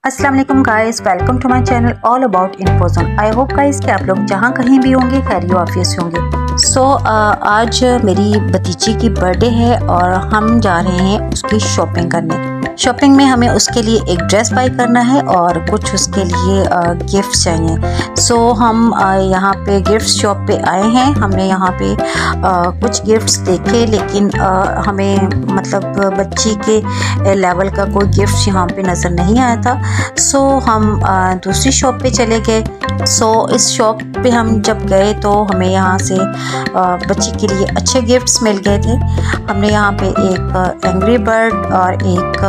अस्सलाम वालेकुम guys, welcome to my channel all about Infozone. I hope guys कि आप लोग जहाँ कहीं भी होंगे खैरियत आफियत से होंगे। आज मेरी भतीजी की बर्थडे है और हम जा रहे हैं उसकी शॉपिंग करने। शॉपिंग में हमें उसके लिए एक ड्रेस बाई करना है और कुछ उसके लिए गिफ्ट चाहिए। हम यहाँ पे गिफ्ट शॉप पे आए हैं। हमने यहाँ पे कुछ गिफ्ट्स देखे, लेकिन हमें मतलब बच्ची के लेवल का कोई गिफ्ट यहाँ पे नज़र नहीं आया था। हम दूसरी शॉप पे चले गए। इस शॉप पे हम जब गए तो हमें यहाँ से बच्ची के लिए अच्छे गिफ्ट्स मिल गए थे। हमने यहाँ पे एक एंग्री बर्ड और एक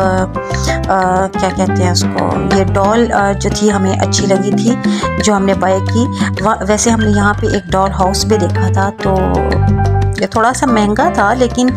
क्या कहते हैं उसको, ये डॉल जो थी हमें अच्छी लगी थी जो हमने बाय की। वैसे हमने यहाँ पे एक डॉल हाउस भी देखा था, तो ये थोड़ा सा महंगा था, लेकिन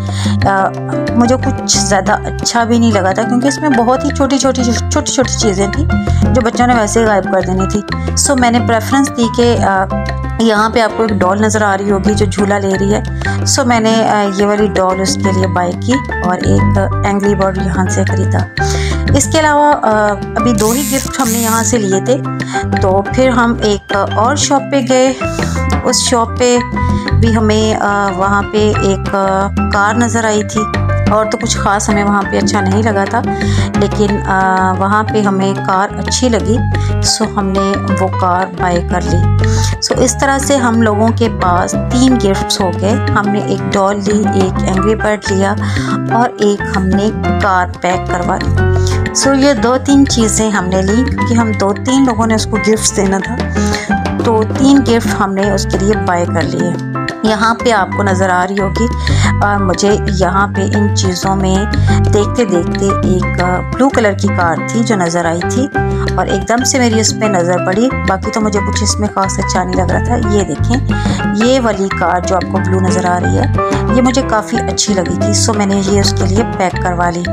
मुझे कुछ ज़्यादा अच्छा भी नहीं लगा था क्योंकि इसमें बहुत ही छोटी छोटी चीज़ें थी जो बच्चों ने वैसे ही गायब कर देनी थी। मैंने प्रेफरेंस दी कि यहाँ पे आपको एक डॉल नज़र आ रही होगी जो झूला ले रही है। मैंने ये वाली डॉल उसके लिए बाय की और एक एंग्री बर्ड यहाँ से ख़रीदा। इसके अलावा अभी दो ही गिफ्ट हमने यहाँ से लिए थे। तो फिर हम एक और शॉप पे गए। उस शॉप पे भी हमें वहाँ पे एक कार नज़र आई थी और तो कुछ ख़ास हमें वहाँ पे अच्छा नहीं लगा था, लेकिन वहाँ पे हमें कार अच्छी लगी। हमने वो कार बाय कर ली। इस तरह से हम लोगों के पास 3 गिफ्ट्स हो गए। हमने एक डॉल ली, एक एंग्री बर्ड लिया और एक हमने कार पैक करवा ली। ये 2-3 चीज़ें हमने ली क्योंकि हम 2-3 लोगों ने उसको गिफ्ट्स देना था, तो 3 गिफ्ट हमने उसके लिए बाय कर लिए। यहाँ पे आपको नज़र आ रही होगी, मुझे यहाँ पे इन चीज़ों में देखते देखते एक ब्लू कलर की कार थी जो नज़र आई थी और एकदम से मेरी उस पर नज़र पड़ी। बाकी तो मुझे कुछ इसमें खास अच्छा नहीं लग रहा था। ये देखें, ये वाली कार जो आपको ब्लू नज़र आ रही है, ये मुझे काफ़ी अच्छी लगी थी। मैंने ये उसके लिए पैक करवा ली।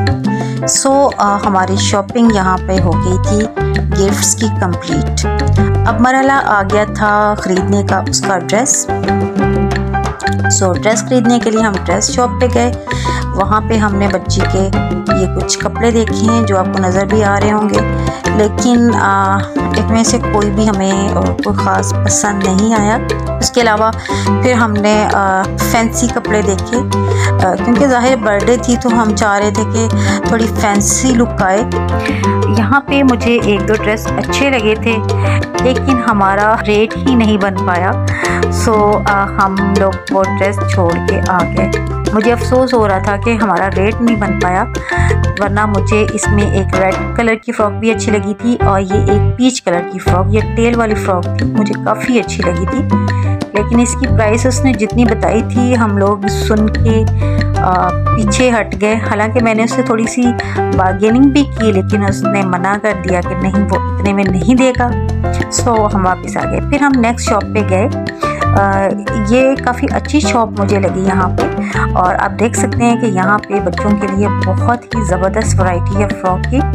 हमारी शॉपिंग यहाँ पे हो गई थी गिफ्ट्स की कंप्लीट। अब मरहला आ गया था ख़रीदने का उसका ड्रेस। ड्रेस ख़रीदने के लिए हम ड्रेस शॉप पे गए। वहाँ पे हमने बच्ची के ये कुछ कपड़े देखे हैं जो आपको नज़र भी आ रहे होंगे, लेकिन इनमें से कोई भी हमें कोई ख़ास पसंद नहीं आया। उसके अलावा फिर हमने फैंसी कपड़े देखे क्योंकि ज़ाहिर बर्थडे थी, तो हम चाह रहे थे कि थोड़ी फैंसी लुक आए। यहाँ पे मुझे 1-2 ड्रेस अच्छे लगे थे, लेकिन हमारा रेट ही नहीं बन पाया। हम लोग वो ड्रेस छोड़ के आ गए। मुझे अफसोस हो रहा था कि हमारा रेट नहीं बन पाया, वरना मुझे इसमें एक रेड कलर की फ़्रॉक भी अच्छी लगी थी और ये एक पीच कलर की फ़्रॉक, ये टेल वाली फ़्रॉक थी, मुझे काफ़ी अच्छी लगी थी। लेकिन इसकी प्राइस उसने जितनी बताई थी हम लोग सुन के पीछे हट गए। हालांकि मैंने उससे थोड़ी सी बार्गेनिंग भी की, लेकिन उसने मना कर दिया कि नहीं, वो इतने में नहीं देगा। हम वापस आ गए। फिर हम नेक्स्ट शॉप पे गए। ये काफ़ी अच्छी शॉप मुझे लगी यहाँ पे, और आप देख सकते हैं कि यहाँ पे बच्चों के लिए बहुत ही ज़बरदस्त वैरायटी है फ़्रॉक की।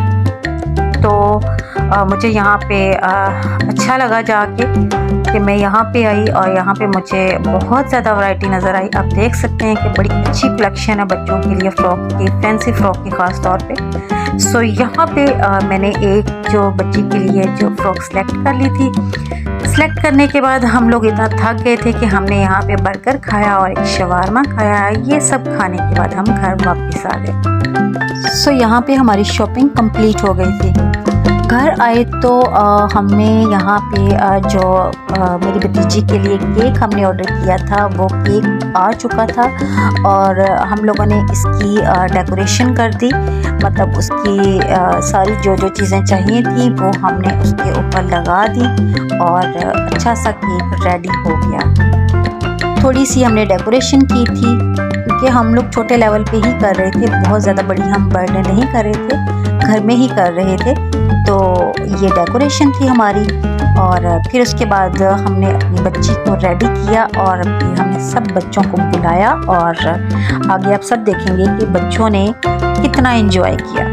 तो मुझे यहाँ पे अच्छा लगा जाके कि मैं यहाँ पे आई और यहाँ पे मुझे बहुत ज़्यादा वैरायटी नज़र आई। आप देख सकते हैं कि बड़ी अच्छी कलेक्शन है बच्चों के लिए फ़्रॉक की, फैंसी फ़्रॉक की ख़ास तौर पे। यहाँ पे मैंने एक जो बच्ची के लिए जो फ़्रॉक सेलेक्ट कर ली थी। सेलेक्ट करने के बाद हम लोग इतना थक गए थे कि हमने यहाँ पे बर्गर खाया और एक शवारमा खाया। ये सब खाने के बाद हम घर वापस आ गए। यहाँ पे हमारी शॉपिंग कंप्लीट हो गई थी। घर आए तो हमने यहाँ पे जो मेरी भतीजी के लिए केक हमने ऑर्डर किया था, वो केक आ चुका था और हम लोगों ने इसकी डेकोरेशन कर दी। मतलब उसकी सारी जो चीज़ें चाहिए थी वो हमने उसके ऊपर लगा दी और अच्छा सा केक रेडी हो गया। थोड़ी सी हमने डेकोरेशन की थी क्योंकि हम लोग छोटे लेवल पे ही कर रहे थे, बहुत ज़्यादा बड़ी हम बर्थडे नहीं कर रहे थे, घर में ही कर रहे थे। तो ये डेकोरेशन थी हमारी, और फिर उसके बाद हमने अपनी बच्ची को रेडी किया और फिर हमने सब बच्चों को बुलाया और आगे आप सब देखेंगे कि बच्चों ने कितना एंजॉय किया।